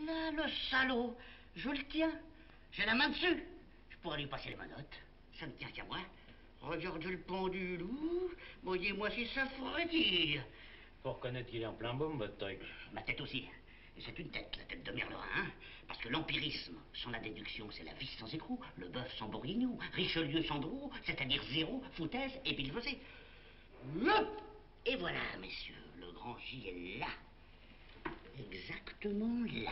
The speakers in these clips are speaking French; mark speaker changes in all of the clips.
Speaker 1: là, le salaud. Je le tiens. J'ai la main dessus. Je pourrais lui passer les menottes. Ça ne tient qu'à moi. Regarde le pendule. Voyez-moi si ça frétille.
Speaker 2: Faut reconnaître qu'il est en plein boom, votre truc.
Speaker 1: Ma tête aussi. Et c'est une tête, la tête de Merlerin, hein. Parce que l'empirisme, sans la déduction, c'est la vis sans écrou, le bœuf sans bourguignon, Richelieu sans drou, c'est-à-dire zéro, foutaise et bilvesée. Hop! Et voilà, messieurs, le grand J est là. Exactement là.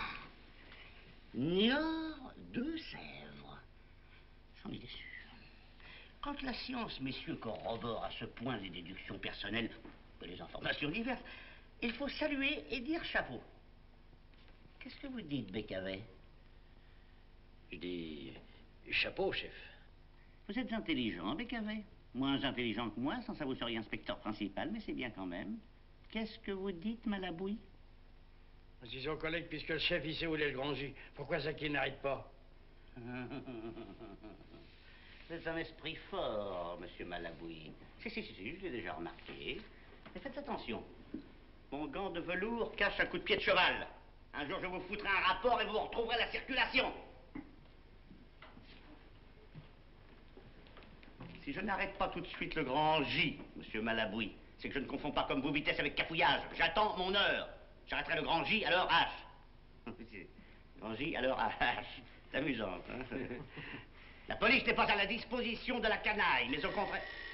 Speaker 1: Niort de Sèvres. J'en étais sûr. Quand la science, messieurs, corrobore à ce point les déductions personnelles et les informations diverses, il faut saluer et dire chapeau. Qu'est-ce que vous dites, Bécavet?
Speaker 2: Je dis chapeau, chef.
Speaker 1: Vous êtes intelligent, Bécavet. Moins intelligent que moi, sans ça vous seriez inspecteur principal, mais c'est bien quand même. Qu'est-ce que vous dites, Malabouille?
Speaker 3: Disons, collègue, puisque le chef, il sait où est le grand J, pourquoi ça qu'il n'arrête pas?
Speaker 1: C'est un esprit fort, monsieur Malabouille. Si, je l'ai déjà remarqué. Mais faites attention. Mon gant de velours cache un coup de pied de cheval. Un jour, je vous foutrai un rapport et vous retrouverez la circulation. Si je n'arrête pas tout de suite le grand J, monsieur Malabouille, c'est que je ne confonds pas comme vous vitesse avec cafouillage. J'attends mon heure. J'arrêterai le grand J à l'heure H. Grand J à l'heure H. C'est amusant, hein. La police n'est pas à la disposition de la canaille, mais au contraire...